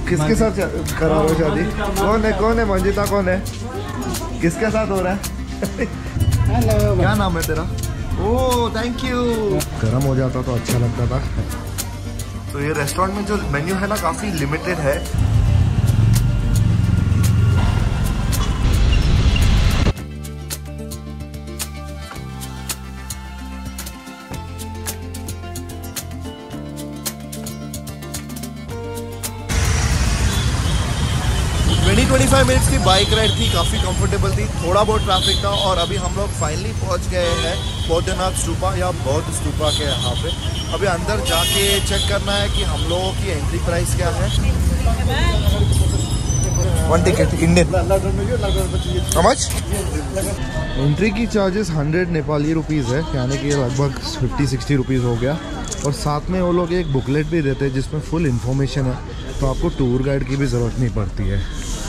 किसके साथ करा रहे हो शादी? कौन है मंजिता कौन है? किसके साथ हो रहा है? हेलो, क्या नाम है तेरा? Oh thank you. गर्म हो जाता तो अच्छा लगता था। तो ये रेस्टोरेंट में जो मेन्यू है ना काफ़ी लिमिटेड है। ट्वेंटी 25 मिनट्स की बाइक राइड थी, काफ़ी कंफर्टेबल थी, थोड़ा बहुत ट्रैफिक था और अभी हम लोग फाइनली पहुंच गए हैं बौद्धनाथ स्तूपा या बौद्ध स्तूपा के यहाँ पे। अभी अंदर जाके चेक करना है कि हम लोगों की एंट्री प्राइस क्या है। 1 ticket Indian. How much? Entry की चार्जेस 100 नेपाली रुपीज़ है, यानी कि लगभग 50-60 रुपीज़ हो गया। और साथ में वो लोग एक बुकलेट भी देते हैं जिसमें फुल इन्फॉर्मेशन है, तो आपको टूर गाइड की भी ज़रूरत नहीं पड़ती है।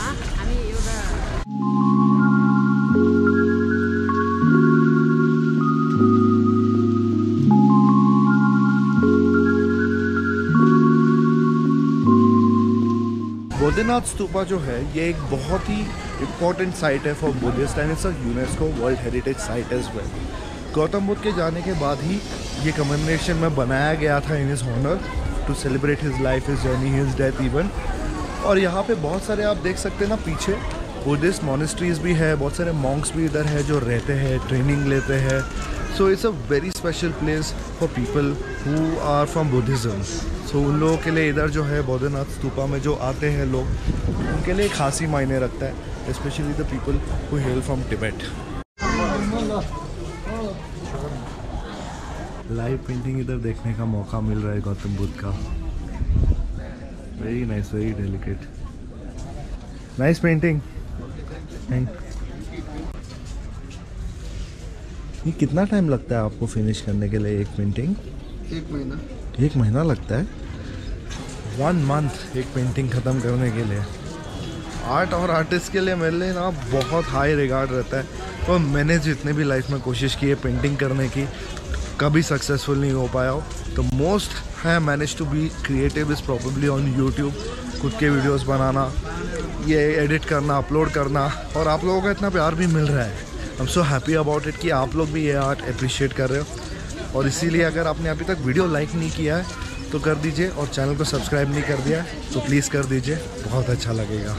बौद्धनाथ स्तूपा जो है ये एक बहुत ही इम्पोर्टेंट साइट है for Buddhist and it's a UNESCO world heritage site as well. Gautam Buddha के जाने के बाद ही ये कमेमोरेशन में बनाया गया था in his honour to celebrate his life, his journey, his death even. और यहाँ पे बहुत सारे आप देख सकते हैं ना पीछे बुद्धिस्ट मॉनेस्ट्रीज भी है, बहुत सारे मॉन्क्स भी इधर है जो रहते हैं, ट्रेनिंग लेते हैं। So it's a very special place for people who are from Buddhism. So उन लोगों के लिए इधर जो है बौद्धनाथ स्तूपा में जो आते हैं लोग, उनके लिए खासी मायने रखता है, specially the people who hail from Tibet. Live painting इधर देखने का मौका मिल रहा है गौतम बुद्ध का। Very nice, very delicate, nice painting. ये कितना टाइम लगता है आपको फिनिश करने के लिए एक पेंटिंग? 1 महीना। 1 महीना लगता है? 1 मंथ एक पेंटिंग ख़त्म करने के लिए। आर्ट और आर्टिस्ट के लिए मेरे लिए ना बहुत हाई रिगार्ड रहता है। तो मैंने जितने भी लाइफ में कोशिश की है पेंटिंग करने की, कभी सक्सेसफुल नहीं हो पाया हो। तो मोस्ट है manage to be creative is probably on YouTube. खुद के वीडियोस बनाना, ये एडिट करना, अपलोड करना, और आप लोगों का इतना प्यार भी मिल रहा है। I am so happy about it कि आप लोग भी ये आर्ट अप्रिशिएट कर रहे हो। और इसीलिए अगर आपने अभी तक वीडियो लाइक नहीं किया है तो कर दीजिए, और चैनल को सब्सक्राइब नहीं कर दिया है तो प्लीज़ कर दीजिए, बहुत अच्छा लगेगा।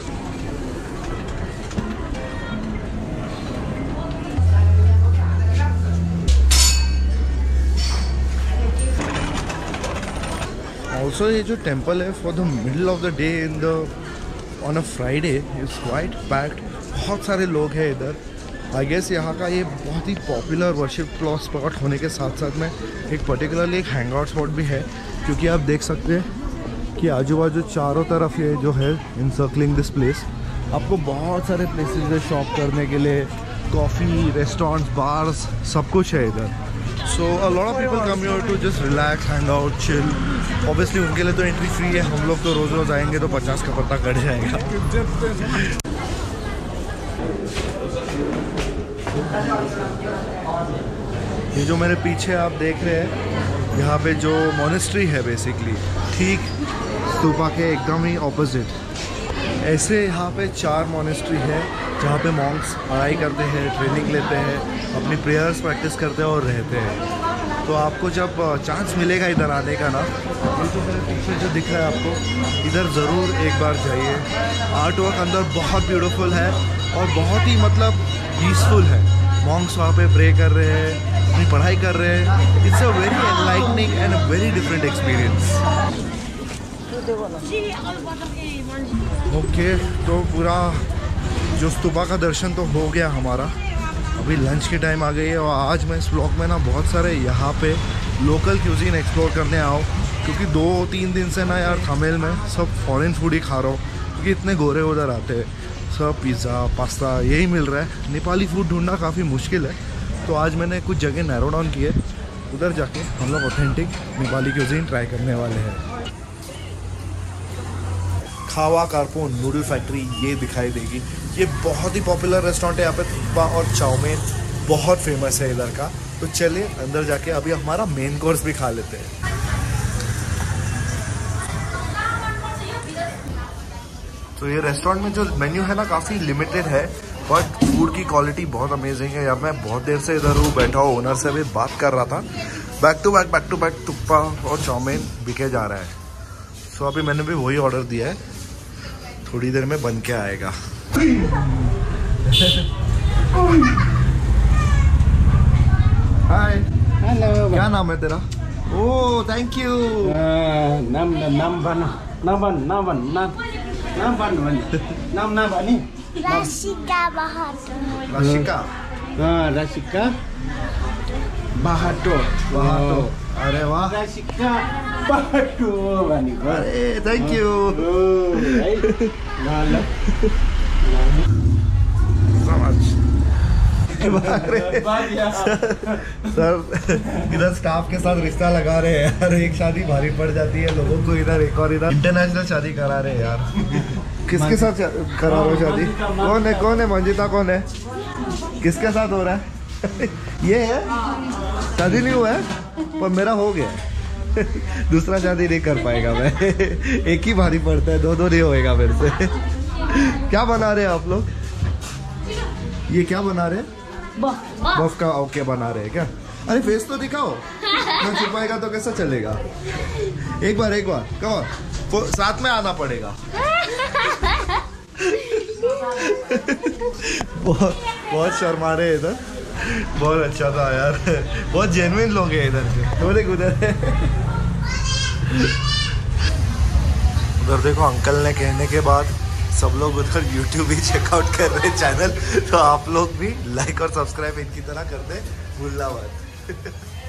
ऑल्सो ये जो टेम्पल है for the middle of the day in the on a Friday is quite packed. बहुत सारे लोग हैं इधर। आई गेस यहाँ का ये बहुत ही पॉपुलर वर्शिप स्पॉट होने के साथ साथ में एक पर्टिकुलरली एक हैंग आउट स्पॉट भी है, क्योंकि आप देख सकते हैं कि आजू बाजू चारों तरफ ये जो है इंसर्कलिंग दिस प्लेस, आपको बहुत सारे प्लेसेस है शॉप करने के लिए, कॉफ़ी, रेस्टोरेंट्स, बार्स, सब कुछ है इधर। So a lot of people come here to just relax, hang out, chill. Obviously उनके लिए तो एंट्री फ्री है, हम लोग तो रोज़ रोज़ आएंगे तो 50 का पत्ता कट जाएगा। ये जो मेरे पीछे आप देख रहे हैं, यहाँ पे जो मोनेस्ट्री है बेसिकली ठीक स्तूपा के एकदम ही ऑपोजिट। ऐसे यहाँ पे 4 मोनेस्ट्री है जहाँ पे मॉन्क्स पढ़ाई करते हैं, ट्रेनिंग लेते हैं, अपनी प्रेयर्स प्रैक्टिस करते हैं और रहते हैं। तो आपको जब चांस मिलेगा इधर आने का ना, ये जो मेरे पीछे जो दिख रहा है आपको, इधर ज़रूर एक बार जाइए। आर्ट वर्क अंदर बहुत ब्यूटीफुल है और बहुत ही मतलब पीसफुल है। मॉन्क्स वहाँ पे प्रे कर रहे हैं, अपनी पढ़ाई कर रहे हैं। It's a very enlightening and a very different experience. Okay, तो पूरा जो स्तूपा का दर्शन तो हो गया हमारा। अभी लंच की टाइम आ गई है और आज मैं इस ब्लॉग में ना बहुत सारे यहाँ पे लोकल क्यूजीन एक्सप्लोर करने आओ, क्योंकि 2-3 दिन से ना यार तमिल में सब फॉरेन फूड ही खा रहा हूँ, क्योंकि इतने गोरे उधर आते हैं, सब पिज़्ज़ा, पास्ता यही मिल रहा है। नेपाली फूड ढूंढना काफ़ी मुश्किल है, तो आज मैंने कुछ जगह नैरो डाउन किए, उधर जाके हम लोग ऑथेंटिक नेपाली क्यूजीन ट्राई करने वाले हैं। खावा कारपोन नूडल फैक्ट्री ये दिखाई देगी। ये बहुत ही पॉपुलर रेस्टोरेंट है, यहाँ पे थुक्पा और चाउमीन बहुत फेमस है इधर का। तो चलिए अंदर जाके अभी हमारा मेन कोर्स भी खा लेते हैं। तो ये रेस्टोरेंट में जो मेन्यू है ना काफ़ी लिमिटेड है, बट फूड की क्वालिटी बहुत अमेजिंग है। यार मैं बहुत देर से इधर हूँ बैठा हूँ, ओनर से भी बात कर रहा था। बैक टू बैक तुप्पा और चाउमीन बिके जा रहा है। सो अभी मैंने भी वही ऑर्डर दिया है, थोड़ी देर में बन के आएगा। हाय, हेलो, क्या नाम है तेरा? Oh thank you. Rasika Bahato. Rasika Rasika Bahato. अरे वाह, Rasika Bahato भनेको। अरे थैंक यू सर। इधर स्टाफ के साथ रिश्ता लगा रहे हैं यार, एक शादी भारी पड़ जाती है लोगों को, इधर एक और इधर इंटरनेशनल शादी करा रहे हैं यार। किसके साथ करा रहे हो शादी? कौन है मंजिता कौन है? किसके साथ हो रहा है? ये है, शादी नहीं हुआ है पर मेरा हो गया है। दूसरा शादी नहीं कर पाएगा मैं। एक ही भारी पड़ता है, दो नहीं होएगा मेरे से। क्या बना रहे हैं आप लोग? ये क्या बना रहे हैं? बफ का ओके बना रहे हैं क्या? अरे फेस तो दिखाओ, मैं छुपाएगा तो कैसा चलेगा? एक बार कहो, साथ में आना पड़ेगा। बहुत शर्मा रहे हैं इधर। बहुत अच्छा था यार, बहुत जेन्युइन लोग हैं इधर के। उधर देखो, अंकल ने कहने के बाद सब लोग उधर YouTube भी चेकआउट कर रहे हैं चैनल, तो आप लोग भी लाइक और सब्सक्राइब इनकी तरह कर दे, भूलना मत।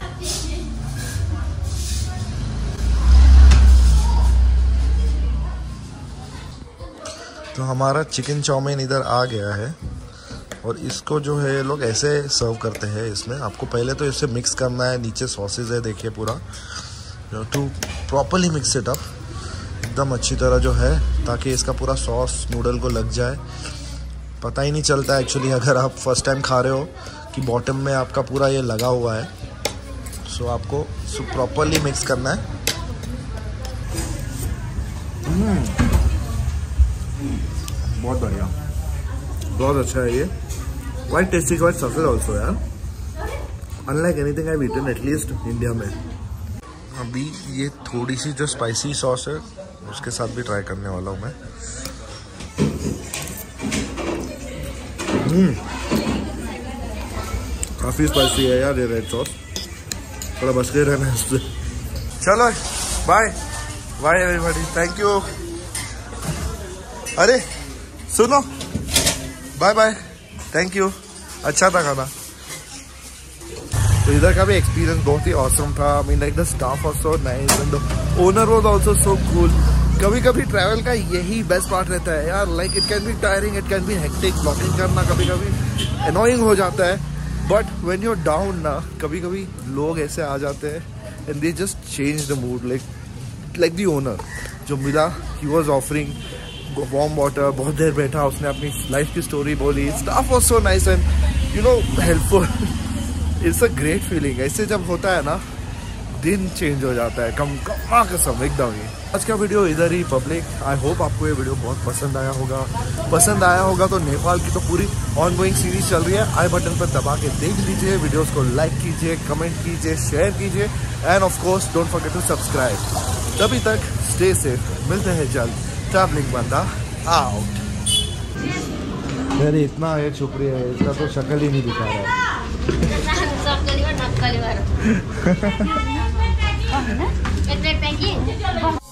तो हमारा चिकन चाउमीन इधर आ गया है, और इसको जो है ये लोग ऐसे सर्व करते हैं। इसमें आपको पहले तो इसे मिक्स करना है, नीचे सॉसेज है देखिए पूरा, to properly mix it up एकदम अच्छी तरह जो है, ताकि इसका पूरा सॉस नूडल को लग जाए। पता ही नहीं चलता एक्चुअली अगर आप फर्स्ट टाइम खा रहे हो कि बॉटम में आपका पूरा ये लगा हुआ है। सो आपको प्रॉपरली मिक्स करना है। बहुत बढ़िया, बहुत अच्छा है ये। क्वाइट टेस्टी, क्वाइट सफेद ऑल्सो यार, unlike anything I eaten at least India में। अभी ये थोड़ी सी जो स्पाइसी सॉस है उसके साथ भी ट्राई करने वाला हूँ मैं। काफ़ी स्पाइसी है यार ये रेड सॉस, थोड़ा बच के रहना है इससे। चलो bye bye everybody, thank you. अरे सुनो, बाय बाय, थैंक यू, अच्छा था खाना। तो इधर का भी एक्सपीरियंस बहुत ही ऑसम था। I mean like the staff was so nice and the owner was also so cool. कभी कभी ट्रैवल का यही बेस्ट पार्ट रहता है यार, like it can be tiring, it can be hectic, blogging करना कभी कभी अनोइंग हो जाता है, but when you are down ना, कभी कभी लोग ऐसे आ जाते हैं and they just change the mood. Like the owner जो मिला, he was offering warm water, बहुत देर बैठा, उसने अपनी लाइफ की स्टोरी बोली। Staff was so nice and you know helpful. It's a great feeling. ऐसे जब होता है ना, दिन चेंज हो जाता है, कम कसम एकदम ही। आज का वीडियो इधर ही पब्लिक। आई होप आपको ये वीडियो बहुत पसंद आया होगा। तो नेपाल की तो पूरी ऑनगोइंग सीरीज चल रही है, आई बटन पर दबा के देख लीजिए, वीडियोस को लाइक कीजिए, कमेंट कीजिए, शेयर कीजिए and of course don't forget to subscribe. तभी तक स्टे सेफ, मिलते हैं जल्द। ट्रैवलिंग बंदा आउट। मेरे इतना ये छुप रही है, इसका तो शक्ल ही नहीं दिखा रहा है।